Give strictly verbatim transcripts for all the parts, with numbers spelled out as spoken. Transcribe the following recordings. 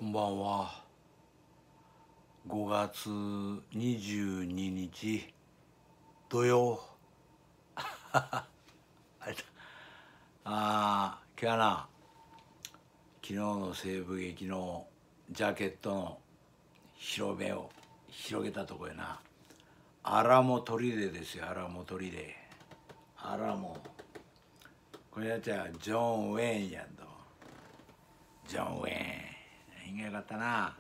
こんばんは。ごがつにじゅうににち土曜。あれだ。ああ、今日はな、昨日の西部劇のジャケットの広めを広げたとこやな。アラモ砦ですよ、アラモ砦。アラモ。これやっちゃジョン・ウェインやんと。ジョン・ウェイン。縁がよかったな。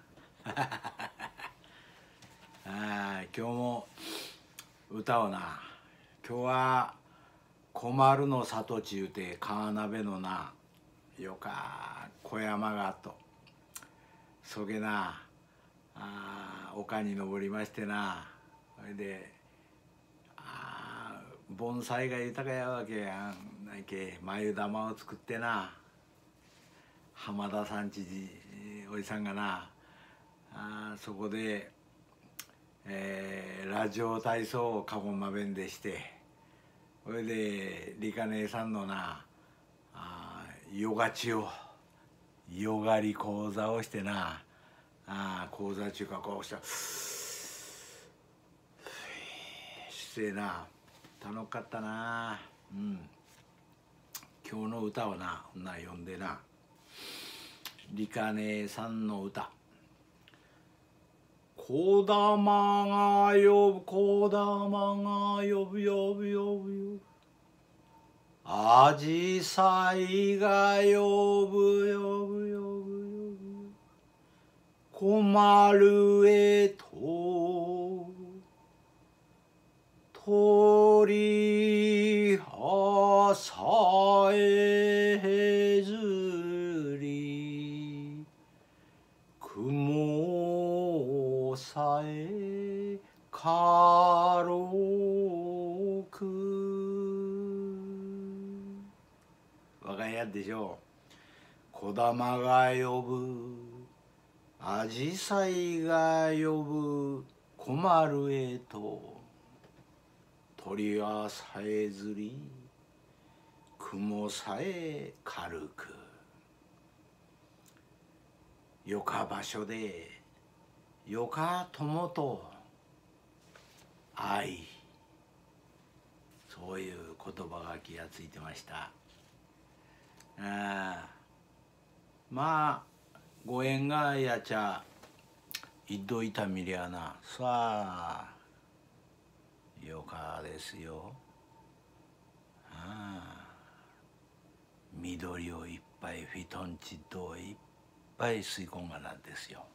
あ今日も歌をな。今日は困るの里地ゆうて川鍋のなよか小山がとそげなあ丘に登りましてな。それであ盆栽が豊かやわけやんないけ眉玉を作ってな。浜田さんちじおじさんがなあそこで、えー、ラジオ体操をかごま弁でしてそれで理科姉さんのなあヨガチをヨガリ講座をしてなあ講座中かこうしたしてな楽かったな。うん今日の歌をなな読んでな理科姉さんの歌こだまが呼ぶこだまが呼ぶ呼ぶ呼ぶ呼ぶあじさいが呼ぶ呼ぶ呼ぶ呼ぶ困るへと鳥はさえずり雲さえ軽く我が家でしょう。こだまが呼ぶあじさいが呼ぶ困るへと鳥はさえずり雲さえ軽くよか場所でよか友と愛そういう言葉が気がついてました。あまあご縁がやちゃいっどいたみりゃなさあよかですよ。ああ緑をいっぱいフィトンチッドをいっぱい吸い込んがなんですよ。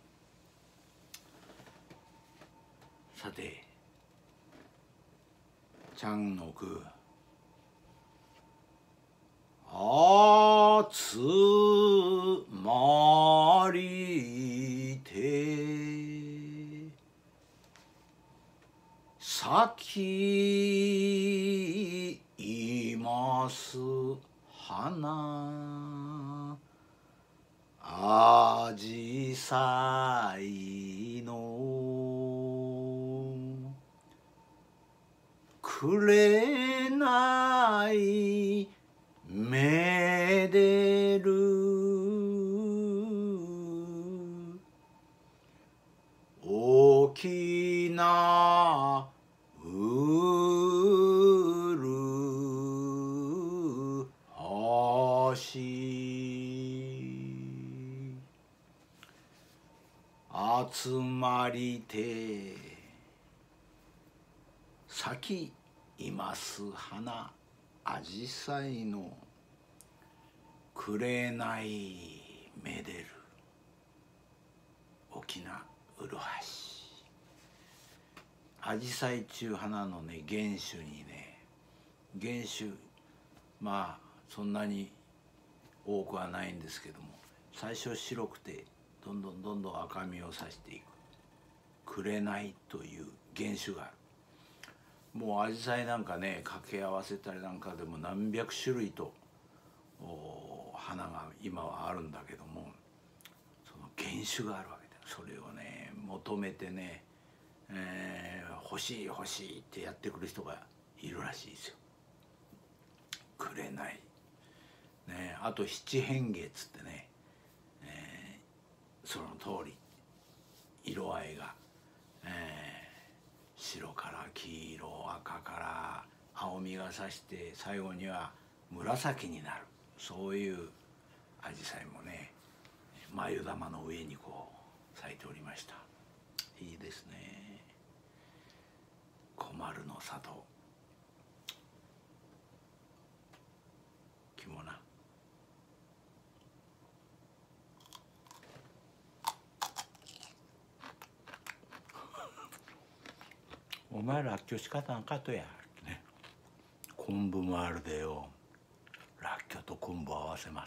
さてちゃんの句あつまりて咲きます花あじさいのくれないめでる大きなうる星集まりて咲きいます花あじさいのくれないめでる大きなうるはしあじさいちゅう花のね原種にね原種まあそんなに多くはないんですけども最初白くてどんどんどんどん赤みをさしていくくれないという原種がある。もうアジサイなんかね掛け合わせたりなんかでも何百種類と花が今はあるんだけどもその原種があるわけでそれをね求めてね、えー、欲しい欲しいってやってくる人がいるらしいですよ。くれない、ね、あと七変化っつってね、えー、 その通り色合いが、えー、白から黄色赤から青みがさして最後には紫になる、そういうアジサイもね眉玉の上にこう咲いておりました。いいですね。小丸の里着物な。お前らっきょしかたんかとや、ね、昆布もあるでよ、らっきょと昆布を合わせます。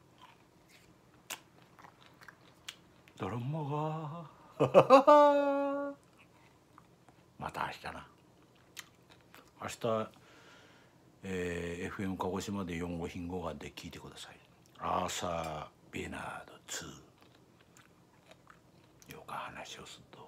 ドロンモがまた明日な。明日、えー、エフエム 鹿児島でよん号品語がで聞いてください。アーサー・ベナードツー。よか話をすると